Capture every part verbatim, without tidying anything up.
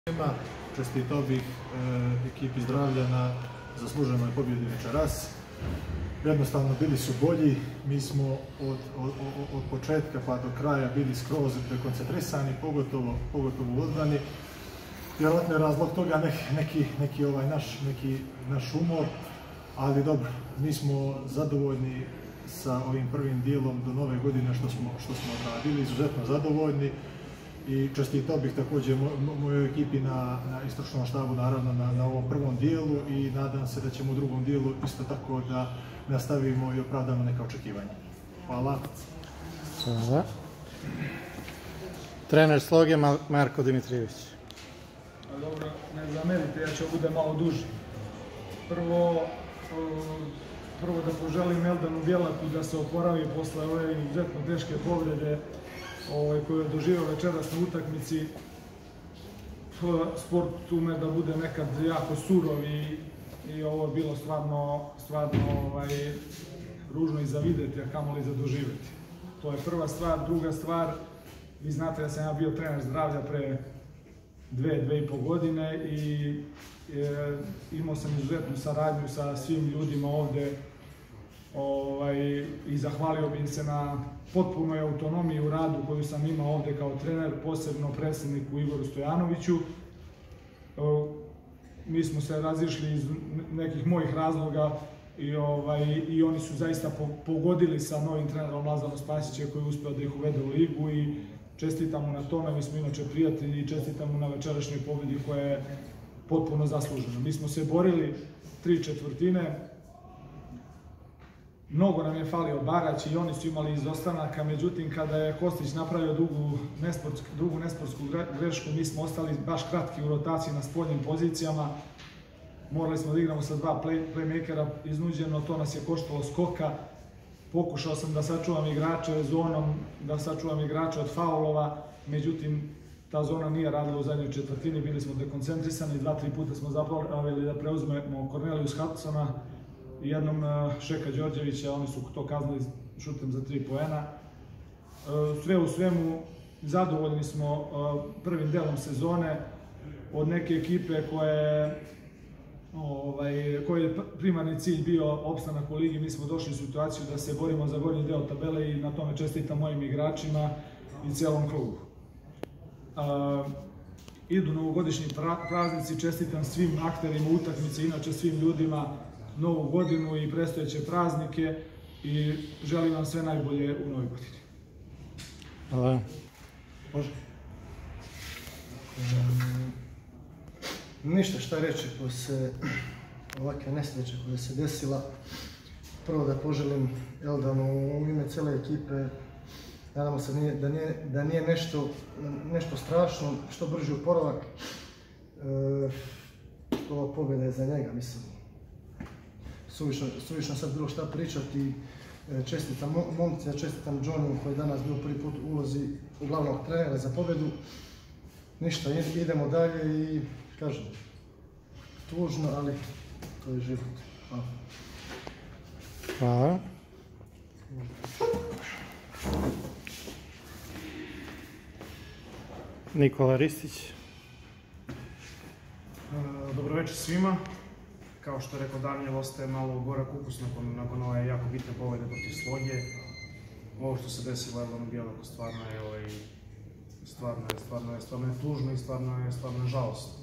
Čestitao bih e, ekipi Zdravlja na zasluženoj pobjedi večeras. Jednostavno bili su bolji, mi smo od, od, od početka pa do kraja bili skroz koncentrisani, pogotovo, pogotovo u odbrani. Vjerojatno je razlog toga nek, neki, neki, ovaj naš, neki naš umor, ali dobro, mi smo zadovoljni sa ovim prvim dijelom do nove godine što smo, što smo odradili, izuzetno zadovoljni. I čestitao bih također mojoj ekipi na, na istočnom štabu, naravno na, na ovom prvom dijelu, i nadam se da ćemo u drugom dijelu isto tako da nastavimo i opravdamo neka očekivanja. Hvala. Hvala. Trener Sloge Marko Dimitrijević. Dobro, ne zamerite, ja ću bude malo duži. Prvo, prvo da poželim Eldanu Bjelaku da se oporavi posle ove izuzetno teške povrede koju je doživio večeras na utakmici. Sport ume da bude nekad jako surov i, i ovo je bilo stvarno, stvarno ovaj, ružno i za videti, a kamoli za doživjeti. To je prva stvar. Druga stvar, vi znate da sam ja bio trener Zdravlja pre dve, dve i po godine i e, imao sam izuzetnu saradnju sa svim ljudima ovde. Ovaj, i zahvalio bih se na potpunoj autonomiji u radu koju sam imao ovde kao trener, posebno predsjedniku Igoru Stojanoviću. Mi smo se razišli iz nekih mojih razloga i, ovaj, i oni su zaista po, pogodili sa novim trenerom Lazarom Spasićem koji je uspeo da ih uvede u ligu i čestitam mu na tome. Mi smo inače prijatelji i čestitam mu na večerašnjoj pobjedi koja je potpuno zaslužena. Mi smo se borili tri četvrtine. Mnogo nam je falio Barać i oni su imali izostanaka, međutim kada je Kostić napravio drugu nesportsku, drugu nesportsku grešku, mi smo ostali baš kratki u rotaciji na spoljnim pozicijama. Morali smo da igramo sa dva play, playmakera iznuđeno, to nas je koštalo skoka. Pokušao sam da sačuvam igrače zonom, da sačuvam igrače od faulova, međutim ta zona nije radila u zadnjoj četvrtini, bili smo dekoncentrisani, dva, tri puta smo zapravili da preuzmemo Cornelius Hudsona i jednom Šeka Đorđevića, oni su to kaznili šutem za tri poena. Sve u svemu, zadovoljni smo prvim delom sezone od neke ekipe koje, ovaj, koje je primarni cilj bio opstanak u ligi. Mi smo došli u situaciju da se borimo za gornji deo tabele i na tome čestitam mojim igračima i cijelom klubu. Idu novogodišnji praznici, čestitam svim akterima utakmice, inače svim ljudima novu godinu i predstojeće praznike i želim vam sve najbolje u novoj godini. Hvala. Može? Um, ništa šta reći posle ovakve nesreće koja se desila. Prvo da poželim Eldanu u ime cele ekipe. Nadamo se nije, da nije, da nije nešto, nešto strašno, što brži oporavak. E, ova pobjeda je za njega, mislim. Suvišno, suvišno sad bilo šta pričati. Čestitam momci, čestitam Johnny koji je danas bio prvi put u ulozi glavnog trenera za pobjedu. Ništa, idemo dalje i kažem, tužno, ali to je život. Hvala. Hvala. Nikola Ristić. Dobro večer svima. Kao što je rekao Danijel, ostaje malo gorak ukus nakon, nakon ove jako bitne pobjede protiv Sloge. Ovo što se desilo Eldanu Bjelaku stvarno je, ovaj, stvarno je, stvarno je, stvarno je tužno i stvarno je, stvarno je žalostno.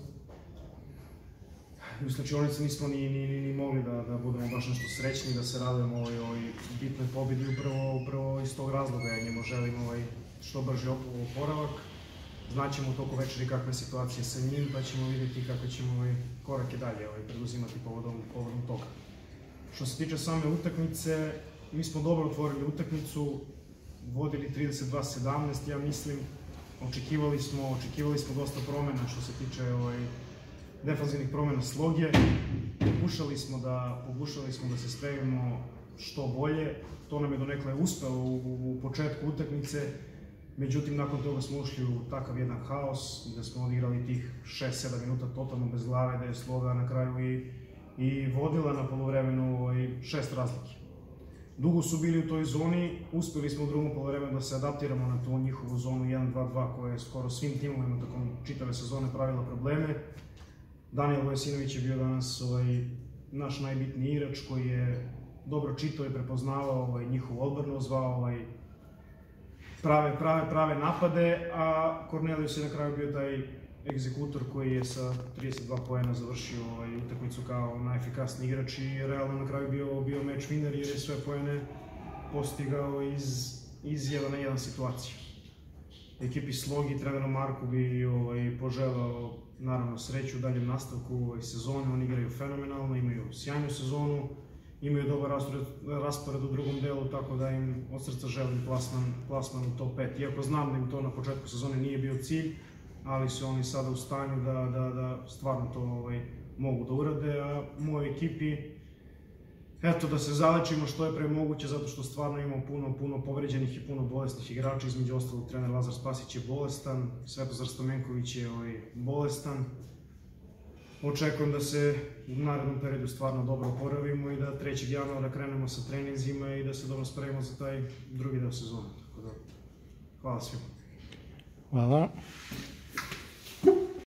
U slačionici nismo ni, ni, ni, ni mogli da, da budemo baš nešto srećni, da se radujemo ovoj, ovoj bitnoj pobjedi upravo, upravo iz tog razloga. Ja njemu želim ovaj, što brže oporavak. Znaćemo u toku večeri kakve situacije sa njim, pa ćemo vidjeti kakve ćemo ovaj, korake dalje ovaj, preduzimati povodom, povodom toga. Što se tiče same utakmice, mi smo dobro otvorili utakmicu, vodili trideset dva sedamnaest, ja mislim, očekivali smo, očekivali smo dosta promjena što se tiče ovaj, defanzivnih promjena Sloge. Pokušali smo da, pokušali smo da se spremimo što bolje, to nam je donekle uspelo u, u početku utakmice. Međutim, nakon toga smo ušli u takav jedan haos gde smo odigrali tih šest sedam minuta totalno bez glave, da je Sloga na kraju i, i vodila na poluvremenu šest razlike. dugo su bili u toj zoni, uspjeli smo u drugom poluvremenu da se adaptiramo na tu njihovu zonu jedan dva dva koja je skoro svim timovima tokom čitave sezone pravila probleme. Danijel Vojsinović je bio danas ovaj, naš najbitniji igrač koji je dobro čitao i prepoznavao ovaj, njihovu odbranu, zvao ovaj, prave, prave, prave napade, a Cornelius je na kraju bio taj egzekutor koji je sa trideset dva poena završio ovaj, utakmicu kao najefikasniji igrač i realno na kraju bio, bio match winner jer je sve poene postigao iz, iz jedan na jedan situacije. Ekipi Slogi, treneru Marku bi ovaj, poželao naravno sreću u daljem nastavku ovaj, sezone, oni igraju fenomenalno, imaju sjajnu sezonu, imaju dobar raspored, raspored u drugom delu, tako da im od srca želim plasman, plasman u top pet. Iako znam da im to na početku sezone nije bio cilj, ali su oni sada u stanju da, da, da stvarno to ovaj, mogu da urade, a mojoj ekipi eto da se zalečimo što je pre moguće, zato što stvarno imamo puno, puno povređenih i puno bolesnih igrača, između ostalog trener Lazar Spasić je bolestan, Svetozar Stamenković je ovaj, bolestan. Očekujem da se u narednom periodu stvarno dobro oporavimo i da trećeg januara krenemo sa treninzima i da se dobro spremimo za taj drugi deo sezone. Tako da, hvala svima. Hvala.